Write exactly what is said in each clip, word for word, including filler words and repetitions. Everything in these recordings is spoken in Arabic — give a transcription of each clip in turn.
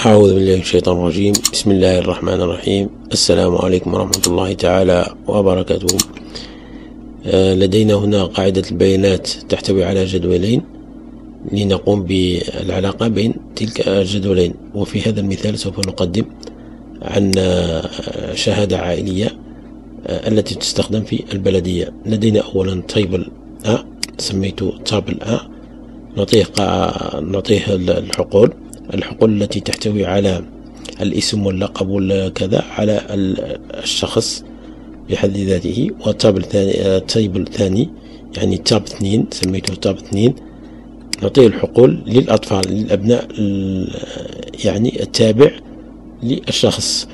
أعوذ بالله من الشيطان الرجيم. بسم الله الرحمن الرحيم. السلام عليكم ورحمة الله تعالى وبركاته. لدينا هنا قاعدة البيانات تحتوي على جدولين لنقوم بالعلاقة بين تلك الجدولين. وفي هذا المثال سوف نقدم عن شهادة عائلية التي تستخدم في البلدية. لدينا أولا تيبل A، سميته تابل A. نعطيه نعطيه الحقول الحقول التي تحتوي على الاسم واللقب والكذا على الشخص بحد ذاته. وتابل ثاني تيبل ثاني يعني تاب اثنين، سميته تاب اثنين. نعطيه الحقول للأطفال للأبناء يعني التابع للشخص،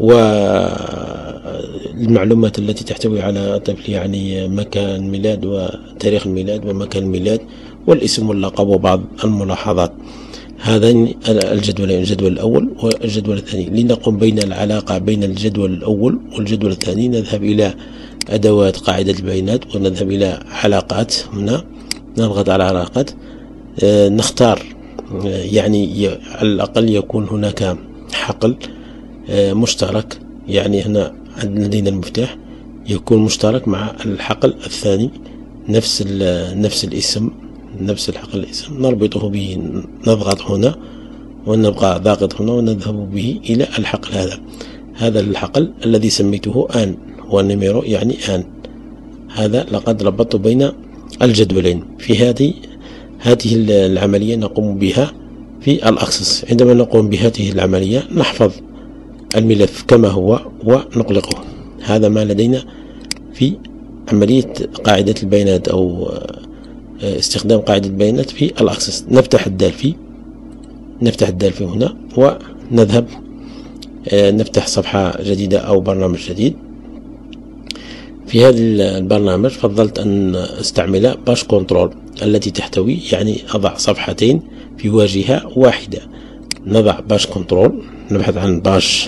والمعلومات التي تحتوي على طفل يعني مكان ميلاد وتاريخ الميلاد ومكان الميلاد والاسم واللقب وبعض الملاحظات. هذين الجدولين، الجدول الأول والجدول الثاني. لنقوم بين العلاقة بين الجدول الأول والجدول الثاني نذهب إلى أدوات قاعدة البيانات ونذهب إلى علاقات. هنا نضغط على علاقات، آه نختار آه يعني على الأقل يكون هناك حقل آه مشترك. يعني هنا لدينا المفتاح يكون مشترك مع الحقل الثاني، نفس نفس الاسم نفس الحقل الاسم نربطه به. نضغط هنا ونبقى ضاغط هنا ونذهب به إلى الحقل هذا هذا الحقل الذي سميته آن ونيميرو يعني آن. هذا لقد ربطت بين الجدولين. في هذه هذه العملية نقوم بها في الأكسس. عندما نقوم بهذه العملية نحفظ الملف كما هو ونغلقه. هذا ما لدينا في عملية قاعدة البيانات أو استخدام قاعدة البيانات في الأكسس. نفتح الدالفي نفتح الدالفي هنا ونذهب نفتح صفحة جديدة أو برنامج جديد. في هذا البرنامج فضلت أن استعمل باش كنترول التي تحتوي يعني أضع صفحتين في واجهة واحدة. نضع باش كنترول، نبحث عن باش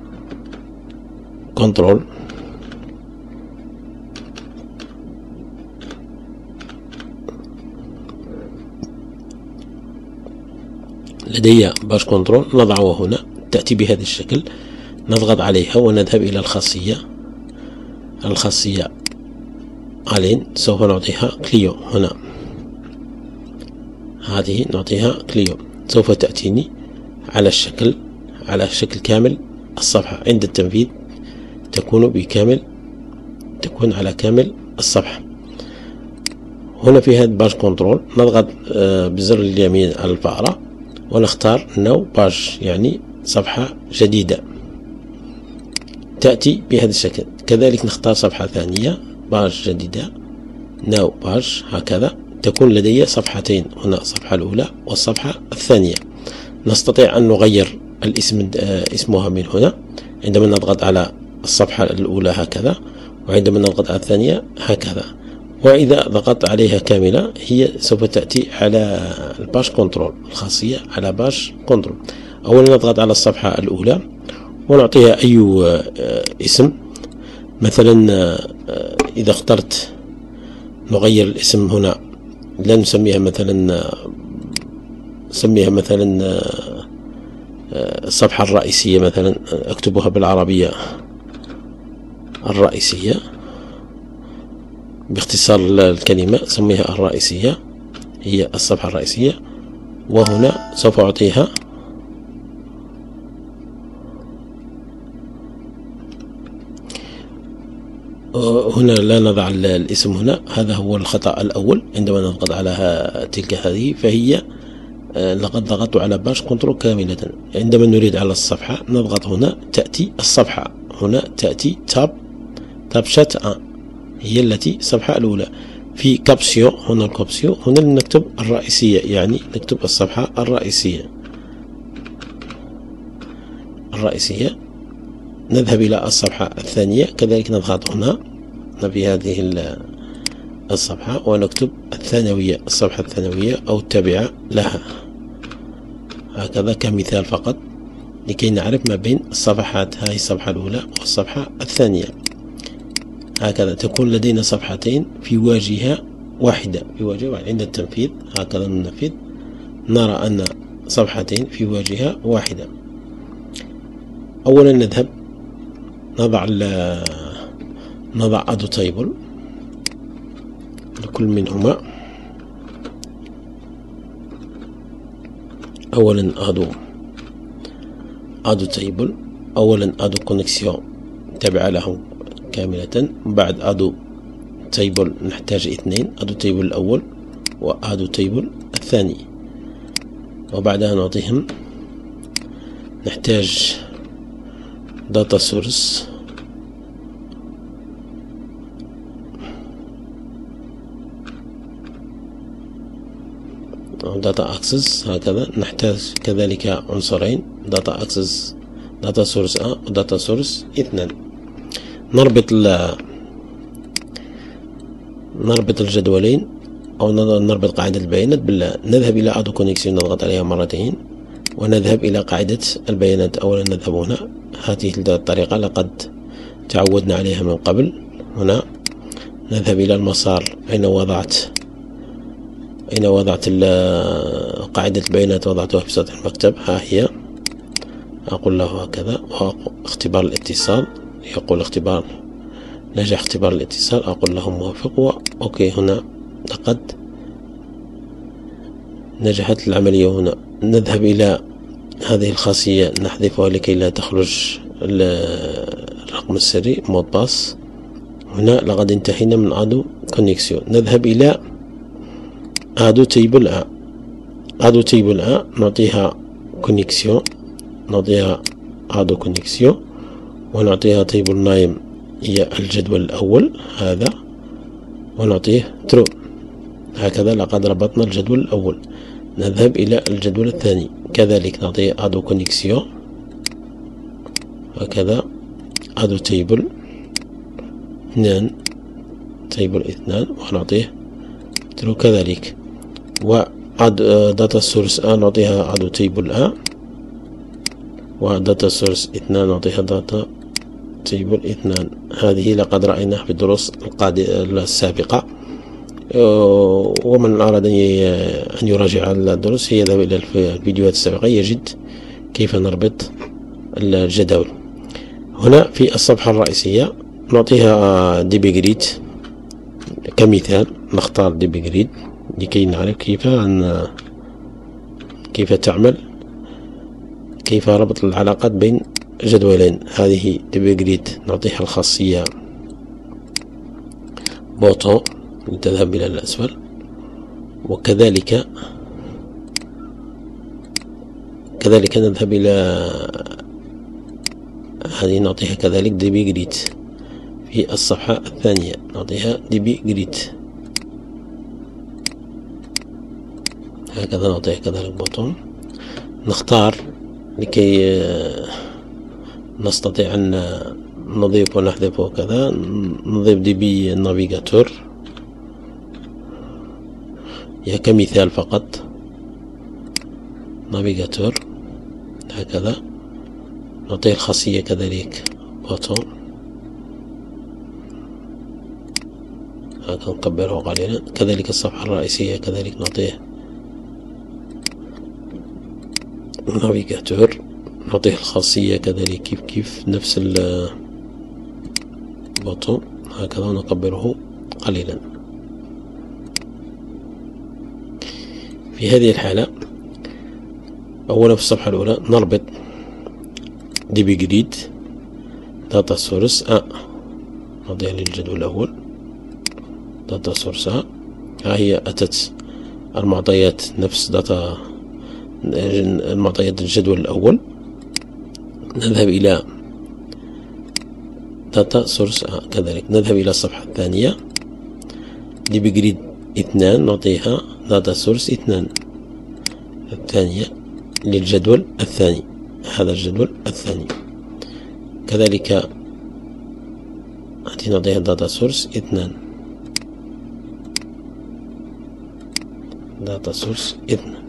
كنترول. لدي باش كنترول، نضعه هنا، تأتي بهذا الشكل. نضغط عليها ونذهب إلى الخاصية الخاصية علين. سوف نعطيها كليو هنا، هذه نعطيها كليو. سوف تأتيني على الشكل على شكل كامل الصفحة. عند التنفيذ تكون بكامل تكون على كامل الصفحة. هنا في هذا باش كنترول نضغط بزر اليمين على الفأرة ونختار نو باج يعني صفحة جديدة، تأتي بهذا الشكل. كذلك نختار صفحة ثانية باج جديدة نو باج، هكذا تكون لدي صفحتين، هنا الصفحة الأولى والصفحة الثانية. نستطيع أن نغير الاسم اسمها من هنا عندما نضغط على الصفحة الأولى هكذا، وعندما نضغط على الثانية هكذا. وإذا ضغطت عليها كاملة هي سوف تأتي على الباش كنترول، الخاصية على باش كنترول. أولا نضغط على الصفحة الأولى ونعطيها أي اسم. مثلا إذا اخترت نغير الاسم هنا، لا نسميها مثلا نسميها مثلا الصفحة الرئيسية، مثلا أكتبها بالعربية الرئيسية باختصار الكلمة، سميها الرئيسية، هي الصفحة الرئيسية. وهنا سوف أعطيها هنا لا نضع الاسم هنا. هذا هو الخطأ الأول. عندما نضغط على تلك هذه فهي لقد ضغطت على باش كنترول كاملة. عندما نريد على الصفحة نضغط هنا، تأتي الصفحة هنا، تأتي تاب تاب شات آن، هي التي الصفحة الأولى. في كابسيو هنا الكابسيو هنا نكتب الرئيسية، يعني نكتب الصفحة الرئيسية الرئيسية. نذهب إلى الصفحة الثانية، كذلك نضغط هنا في هذه الصفحة ونكتب الثانوية، الصفحة الثانوية أو التابعة لها، هكذا كمثال فقط لكي نعرف ما بين الصفحات. هذه الصفحة الأولى والصفحة الثانية. هكذا تكون لدينا صفحتين في واجهة واحدة في واجهة واحدة. عند التنفيذ هكذا ننفذ، نرى أن صفحتين في واجهة واحدة. أولا نذهب نضع نضع ادو تيبل لكل منهما. اولا ادو ادو تيبل، اولا ادو كونكسيون تابعة له كاملة، بعد ادو تيبل نحتاج اثنين، ادو تيبل الاول وادو تيبل الثاني، وبعدها نعطيهم نحتاج داتا سورس داتا اكسس، هكذا نحتاج كذلك عنصرين داتا اكسس داتا سورس ا وداتا سورس اثنان. نربط نربط الجدولين او نربط قاعدة البيانات بال نذهب الى ادو كونكسيون، نضغط عليها مرتين ونذهب الى قاعدة البيانات. اولا نذهب هنا، هذه الطريقة لقد تعودنا عليها من قبل. هنا نذهب الى المسار اين وضعت أين وضعت قاعدة البيانات، وضعتها في سطح المكتب، ها هي. أقول له هكذا، واختبار الاتصال يقول اختبار نجح اختبار الاتصال، أقول له موافق و أوكي. هنا لقد نجحت العملية. هنا نذهب إلى هذه الخاصية نحذفها لكي لا تخرج الرقم السري مود باس. هنا لقد انتهينا من ادو كونكسيون. نذهب إلى ادو تيبل ا ادو تيبل ا نعطيها كونيكسيون، نعطيها ادو كونيكسيون ونعطيها تيبل نايم هي الجدول الاول هذا، ونعطيه ترو. هكذا لقد ربطنا الجدول الاول. نذهب الى الجدول الثاني كذلك نعطيه ادو كونيكسيون، هكذا ادو تيبل اثنان تيبل اثنان ونعطيه ترو كذلك. و داتا سورس ا نعطيها ادو تيبل ا، وداتا سورس اثنان نعطيها داتا تيبل اثنان. هذه لقد رأيناها في الدروس السابقة، ومن أراد أن يراجع الدروس يذهب إلى الفيديوهات السابقة يجد كيف نربط الجداول. هنا في الصفحة الرئيسية نعطيها دي بي جريد كمثال، نختار دي بي جريد لكي نعرف كيف أن كيف تعمل كيف ربط العلاقات بين جدولين. هذه دي بي جريد نعطيها الخاصية بوتون لتذهب إلى الأسفل، وكذلك كذلك نذهب إلى هذه نعطيها كذلك دي بي جريد. في الصفحة الثانية نعطيها دي بي جريد، هكذا نعطيها كذلك بوتون. نختار لكي نستطيع أن نضيف ونحذف وكذا، نضيف دي بي نافيغاتور هي كمثال فقط، نافيغاتور هكذا نعطيه الخاصية كذلك بوتون، هكذا نكبره قليلا. كذلك الصفحة الرئيسية كذلك نعطيه نافيغاتور، نعطيه الخاصية كذلك كيف كيف نفس البوتون، هكذا نكبره قليلا. في هذه الحالة أولا في الصفحة الأولى نربط دي بي جريد داتا سورس ا، نعطيها للجدول الأول داتا سورس ا. ها هي أتت المعطيات نفس داتا المعطيات الجدول الأول. نذهب إلى داتا سورس ا كذلك، نذهب إلى الصفحة الثانية دي بي جريد اثنان نعطيها داتا سورس اثنان الثانية للجدول الثاني، هذا الجدول الثاني كذلك هذه نعطيها داتا سورس اثنان داتا سورس اثنان.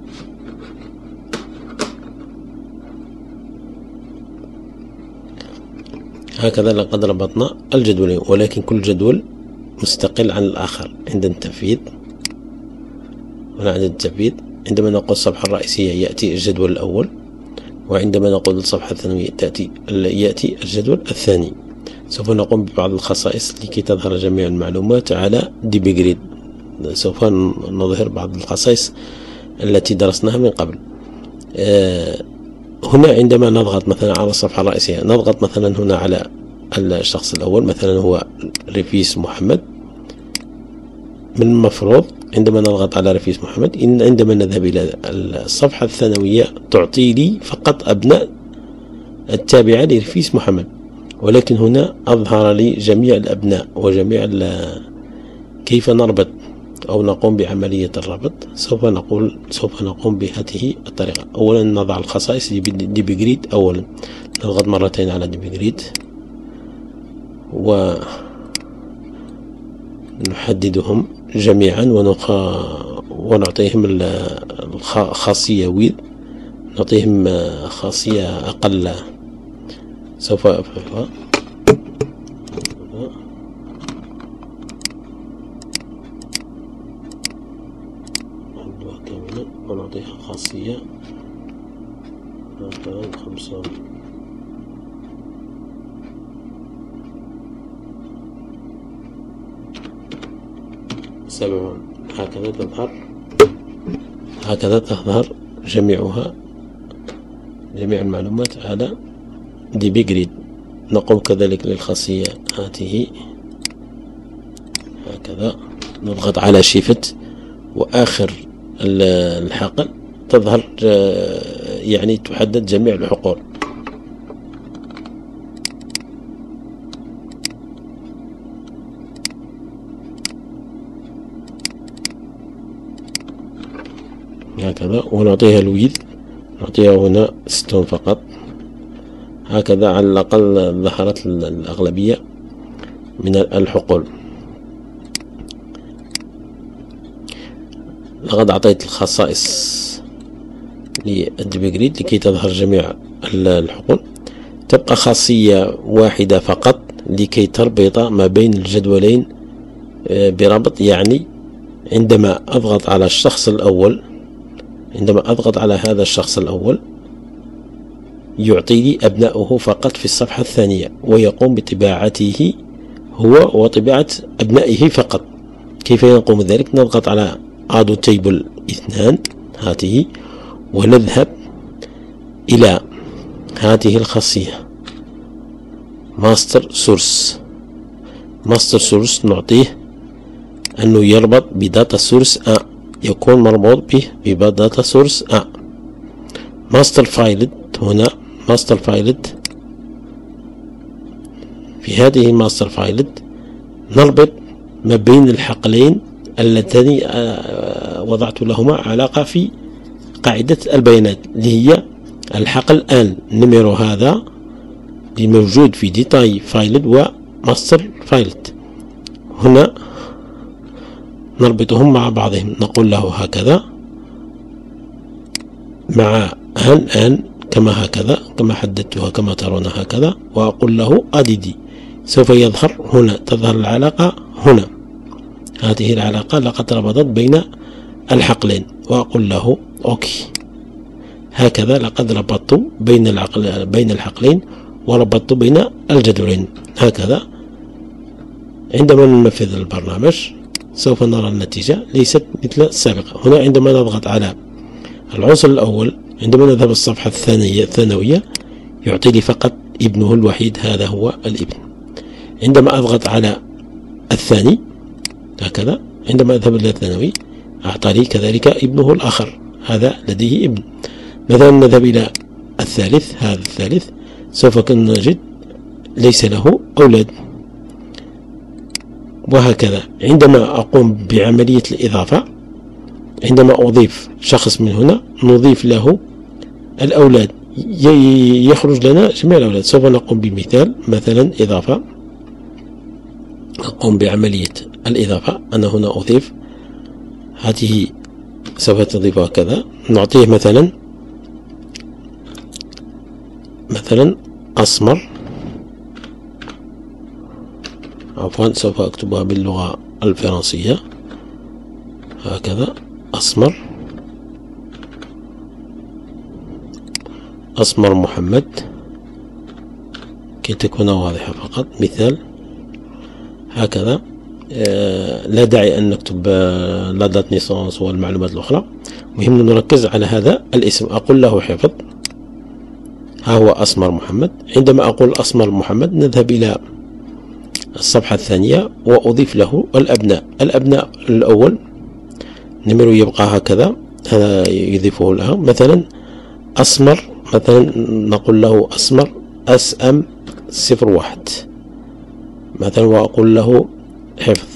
هكذا لقد ربطنا الجدولين، ولكن كل جدول مستقل عن الآخر. عند التنفيذ هنا عند التنفيذ عندما نقول الصفحة الرئيسية يأتي الجدول الأول، وعندما نقول الصفحة الثانوية تأتي يأتي الجدول الثاني. سوف نقوم ببعض الخصائص لكي تظهر جميع المعلومات على ديبيجريد. سوف نظهر بعض الخصائص التي درسناها من قبل. آه هنا عندما نضغط مثلا على الصفحة الرئيسية، نضغط مثلا هنا على الشخص الأول، مثلا هو رفيس محمد. من المفروض عندما نضغط على رفيس محمد، إن عندما نذهب إلى الصفحة الثانوية تعطي لي فقط أبناء التابعة لرفيس محمد، ولكن هنا أظهر لي جميع الأبناء وجميع كيف نربط أو نقوم بعملية الربط. سوف نقول سوف نقوم بهذه الطريقة. أولا نضع الخصائص ديبيجريد. أولا نضغط مرتين على ديبيجريد ونحددهم جميعا ونخ... ونعطيهم الخاصية ويد، نعطيهم خاصية أقل. سوف أفعلها كاملا ونعطيها خاصية مثلا خمسة سبعون. هكذا تظهر هكذا تظهر جميعها جميع المعلومات على ديبيجريد. نقوم كذلك للخاصية هذه هكذا، نضغط على شيفت وآخر الحقل تظهر يعني تحدد جميع الحقول. هكذا ونعطيها الويد، نعطيها هنا ستون فقط. هكذا على الأقل ظهرت الأغلبية من الحقول. لقد أعطيت الخصائص للديبيجريد لكي تظهر جميع الحقول. تبقى خاصية واحدة فقط لكي تربط ما بين الجدولين بربط، يعني عندما أضغط على الشخص الأول عندما أضغط على هذا الشخص الأول يعطي لي أبنائه فقط في الصفحة الثانية، ويقوم بطباعته هو وطباعة أبنائه فقط. كيف يقوم ذلك؟ نضغط على آدو تيبل اثنان هذه، ونذهب إلى هذه الخاصية ماستر سورس. ماستر سورس نعطيه أنه يربط بداتا سورس أ، يكون مربوط به بداتا سورس أ. ماستر فايلد هنا ماستر فايلد في هذه الماستر فايلد نربط ما بين الحقلين اللتان وضعت لهما علاقة في قاعدة البيانات، اللي هي الحقل آن نميرو هذا الموجود في ديتاي فايلد وماستر فايلد. هنا نربطهم مع بعضهم، نقول له هكذا مع آن آن كما هكذا كما حددتها كما ترون هكذا، وأقول له أديدي. سوف يظهر هنا، تظهر العلاقة هنا، هذه العلاقة لقد ربطت بين الحقلين، وأقول له أوكي. هكذا لقد ربطت بين العقل بين الحقلين وربطت بين الجدولين. هكذا عندما ننفذ البرنامج سوف نرى النتيجة ليست مثل السابقة. هنا عندما نضغط على العنصر الأول، عندما نذهب الصفحة الثانية الثانوية يعطي لي فقط ابنه الوحيد، هذا هو الابن. عندما أضغط على الثاني هكذا، عندما أذهب إلى الثانوي أعطى لي كذلك ابنه الآخر، هذا لديه ابن. مثلا نذهب إلى الثالث، هذا الثالث سوف نجد ليس له أولاد. وهكذا عندما أقوم بعملية الإضافة، عندما أضيف شخص من هنا نضيف له الأولاد، يخرج لنا جميع الأولاد. سوف نقوم بمثال، مثلا إضافة، أقوم بعملية الإضافة. أنا هنا أضيف هذه، سوف تضيف هكذا، نعطيه مثلا مثلا أسمر، عفوا سوف أكتبها باللغة الفرنسية هكذا، أسمر. أسمر محمد كي تكون واضحة فقط. مثال هكذا. لا داعي أن نكتب لا دات نيسونس والمعلومات الأخرى، مهم نركز على هذا الاسم. أقول له حفظ، ها هو أسمر محمد. عندما أقول أسمر محمد نذهب إلى الصفحة الثانية وأضيف له الأبناء. الأبناء الأول نمر يبقى هكذا، هذا يضيفه له. مثلا أسمر، مثلا نقول له أسمر اس ام صفر واحد مثلا، وأقول له حفظ.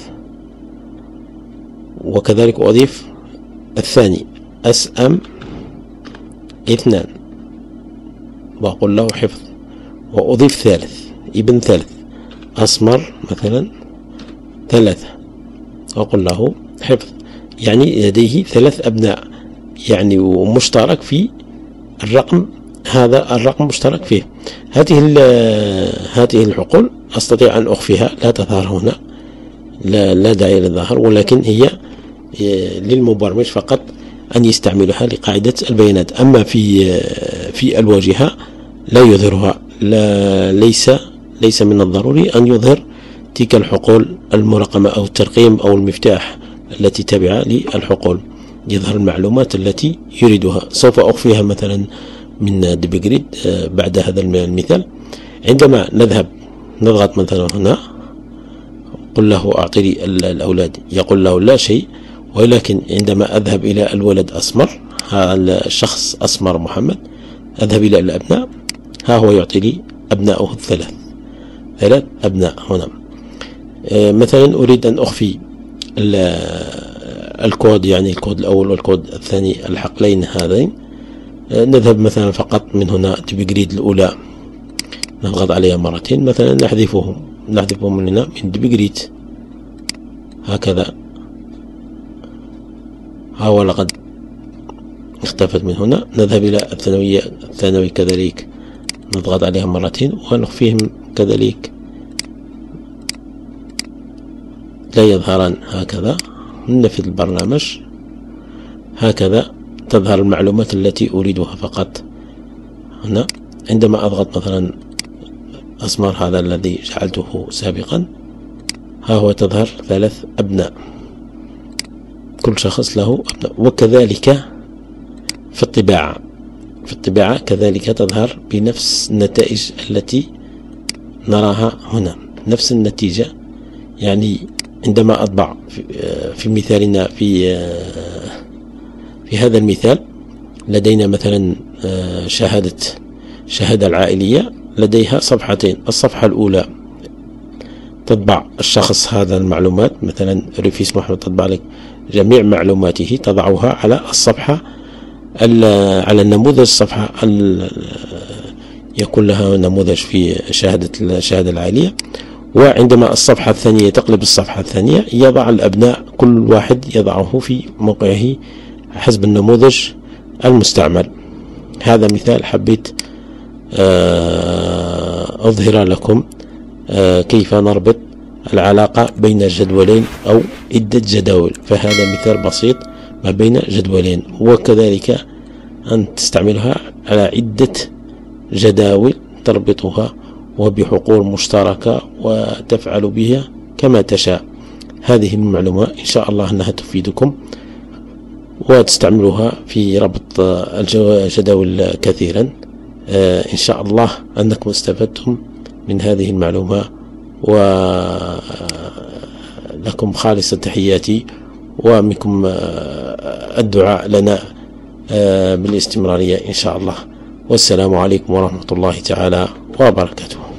وكذلك أضيف الثاني اس ام اثنان وأقول له حفظ. وأضيف ثالث ابن ثالث أسمر مثلا ثلاثة وأقول له حفظ. يعني لديه ثلاث أبناء، يعني مشترك في الرقم، هذا الرقم مشترك فيه. هذه هذه الحقول أستطيع أن أخفيها، لا تظهر هنا، لا, لا داعي للظهر، ولكن هي للمبرمج فقط أن يستعملها لقاعدة البيانات. أما في في الواجهة لا يظهرها، لا ليس ليس من الضروري أن يظهر تلك الحقول المرقمة أو الترقيم أو المفتاح التي تابعة للحقول، يظهر المعلومات التي يريدها. سوف أخفيها مثلا من ديبجريد بعد هذا المثال. عندما نذهب نضغط مثلا هنا، قل له أعطني الأولاد، يقول له لا شيء. ولكن عندما أذهب إلى الولد أسمر، هذا الشخص أسمر محمد، أذهب إلى الأبناء، ها هو يعطيني أبناؤه الثلاث، ثلاث أبناء هنا. مثلا أريد أن أخفي الكود، يعني الكود الأول والكود الثاني الحقلين هذين. نذهب مثلا فقط من هنا ديبجريد الأولى، نضغط عليها مرتين، مثلا نحذفهم نحذفهم من هنا من ديبجريد هكذا. ها هو لقد اختفت من هنا. نذهب إلى الثانوية الثانوي كذلك، نضغط عليها مرتين ونخفيهم كذلك، لا يظهران هكذا. ننفذ البرنامج هكذا، تظهر المعلومات التي أريدها فقط هنا. عندما أضغط مثلا أسمر هذا الذي جعلته سابقا، ها هو تظهر ثلاث أبناء، كل شخص له أبناء. وكذلك في الطباعة، في الطباعة كذلك تظهر بنفس النتائج التي نراها هنا، نفس النتيجة. يعني عندما أطبع في مثالنا في في هذا المثال، لدينا مثلا شهادة شهادة العائلية، لديها صفحتين. الصفحة الأولى تطبع الشخص هذا المعلومات، مثلا ريفيس محمد تطبع لك جميع معلوماته، تضعها على الصفحة على النموذج. الصفحة يكون لها نموذج في شهادة الشهادة العائلية. وعندما الصفحة الثانية تقلب الصفحة الثانية، يضع الأبناء كل واحد يضعه في موقعه حسب النموذج المستعمل. هذا مثال حبيت أظهر لكم كيف نربط العلاقة بين جدولين أو عدة جداول. فهذا مثال بسيط ما بين جدولين، وكذلك أن تستعملها على عدة جداول تربطها وبحقول مشتركة وتفعل بها كما تشاء. هذه المعلومة إن شاء الله أنها تفيدكم وتستعملوها في ربط الجداول كثيرا. إن شاء الله أنكم استفدتم من هذه المعلومة، ولكم خالص تحياتي، ومنكم الدعاء لنا بالاستمرارية إن شاء الله. والسلام عليكم ورحمة الله تعالى وبركاته.